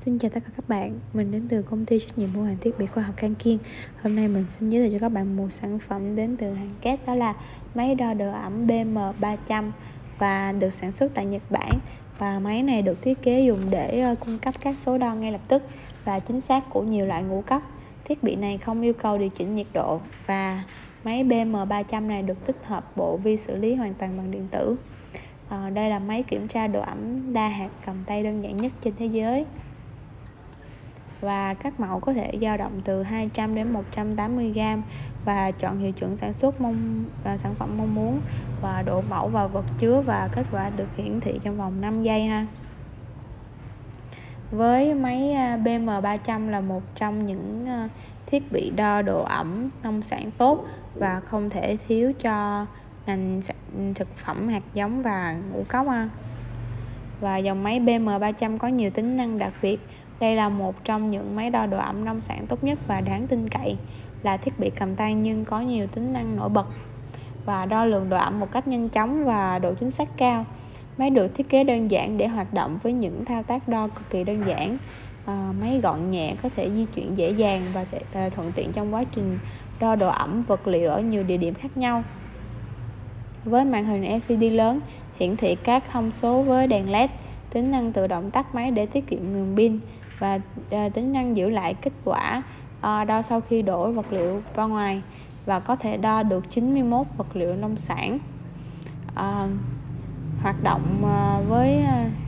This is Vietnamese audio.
Xin chào tất cả các bạn, mình đến từ công ty trách nhiệm hữu hạn thiết bị khoa học Khang Kiên. Hôm nay mình xin giới thiệu cho các bạn một sản phẩm đến từ hãng Két, đó là máy đo độ ẩm BM300 và được sản xuất tại Nhật Bản. Và máy này được thiết kế dùng để cung cấp các số đo ngay lập tức và chính xác của nhiều loại ngũ cốc. Thiết bị này không yêu cầu điều chỉnh nhiệt độ và máy BM300 này được tích hợp bộ vi xử lý hoàn toàn bằng điện tử. Đây là máy kiểm tra độ ẩm đa hạt cầm tay đơn giản nhất trên thế giới. Và các mẫu có thể dao động từ 200 đến 180g và chọn hiệu chuẩn sản xuất sản phẩm mong muốn và độ mẫu và vật chứa, và kết quả được hiển thị trong vòng 5 giây ha. Với máy BM300 là một trong những thiết bị đo độ ẩm nông sản tốt và không thể thiếu cho ngành thực phẩm, hạt giống và ngũ cốc ha. Và dòng máy BM300 có nhiều tính năng đặc biệt. Đây là một trong những máy đo độ ẩm nông sản tốt nhất và đáng tin cậy, là thiết bị cầm tay nhưng có nhiều tính năng nổi bật và đo lường độ ẩm một cách nhanh chóng và độ chính xác cao. Máy được thiết kế đơn giản để hoạt động với những thao tác đo cực kỳ đơn giản. Máy gọn nhẹ, có thể di chuyển dễ dàng và thuận tiện trong quá trình đo độ ẩm vật liệu ở nhiều địa điểm khác nhau. Với màn hình LCD lớn, hiển thị các thông số với đèn LED, tính năng tự động tắt máy để tiết kiệm nguồn pin, và tính năng giữ lại kết quả đo sau khi đổ vật liệu ra ngoài, và có thể đo được 91 vật liệu nông sản. Hoạt động với